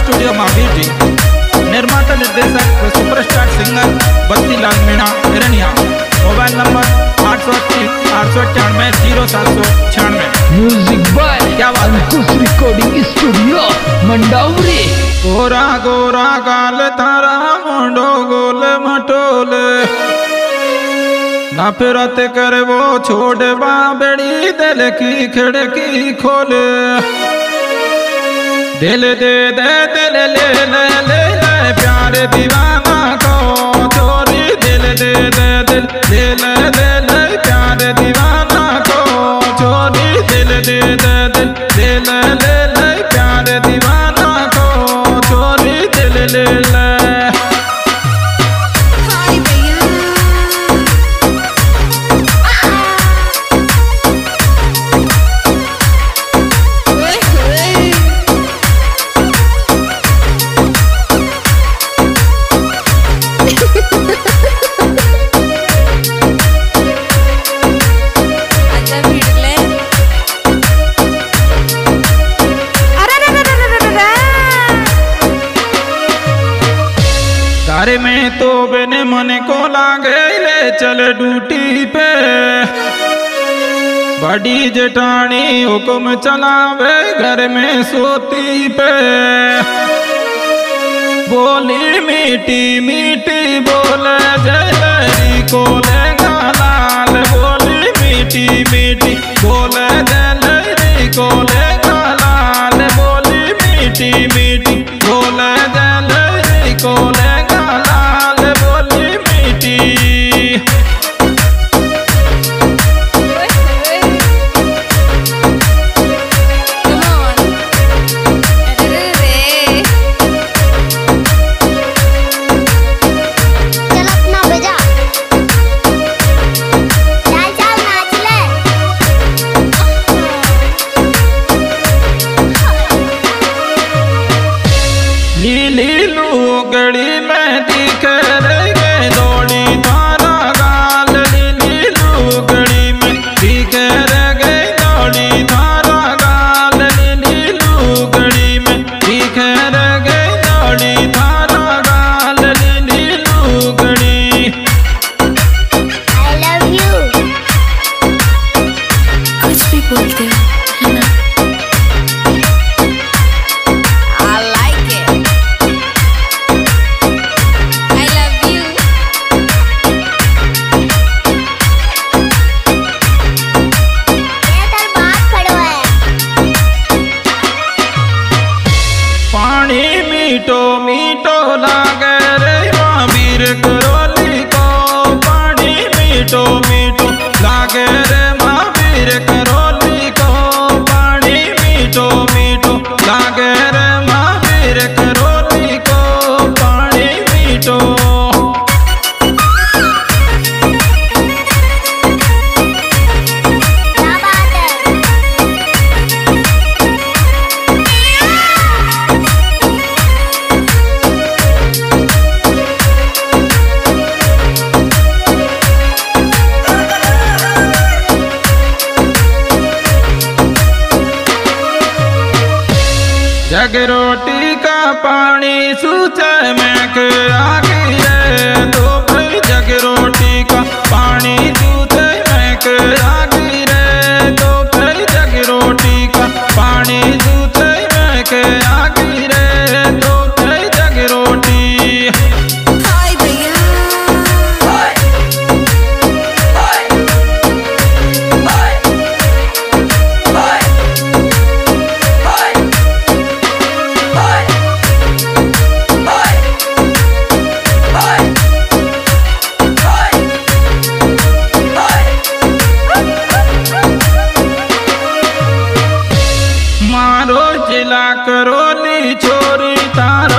Studio मावीटी। निर्माता निर्देशक व superstar singer Battilal Meena Hiraniya. Mobile number 898-898-0796। Music by Ankush recording studio Mandawari. गोरा गोरा गाल थारा मुंडो गोल मटोल, नफरत कर वो छोड़ बाबड़ी दिल की खिड़की खोल। दिल दे दे दिल ले ले ले ले प्यार दीवाना को चोरी। दिल दे दे दिल ले ले ले ले प्यार दीवाना को चोरी। दिल दे दे दिल ले ले ले ले प्यार दीवाना को चोरी। दिल ले ले घर में तो बिन मन को लागे ले चल ड्यूटी पे। बड़ी जेठानी हुक्म चलावे घर में सोती पे। बोली मीठी मीठी बोले जयलरी को लेगा लाल। बोली मीठी मीठी बोले जयलरी को लेगा लाल। बोली मीठी मीठी बोले जयलरी को लेगा लाल। बोली मीठी लीली लुगड़ी में दिखे रे दौड़ी थारा गाल। लीली लुगड़ी में दिखे रे दौड़ी थारा गाल। लीली लुगड़ी में दिखे रे दौड़ी थारा गाल। लीली लुगड़ी I love you। कुछ भी बोलते हो है ना? मीठो मीठो लागे रे महावीर करोली को। पानी मीठो मीठो लागे रे महावीर करोली को। पानी मीठो मीठो लागे रे महावीर करोली को। पानी मीठो जग रोटी का पानी सूचे में आगी रे। तो भाई जग रोटी का पानी सूचे में आगी रे। तो भाई जग रोटी का पानी सूचे में आगी रे। तो भाई जग रोटी हाय भैया मारो जिला करोली छोरी तार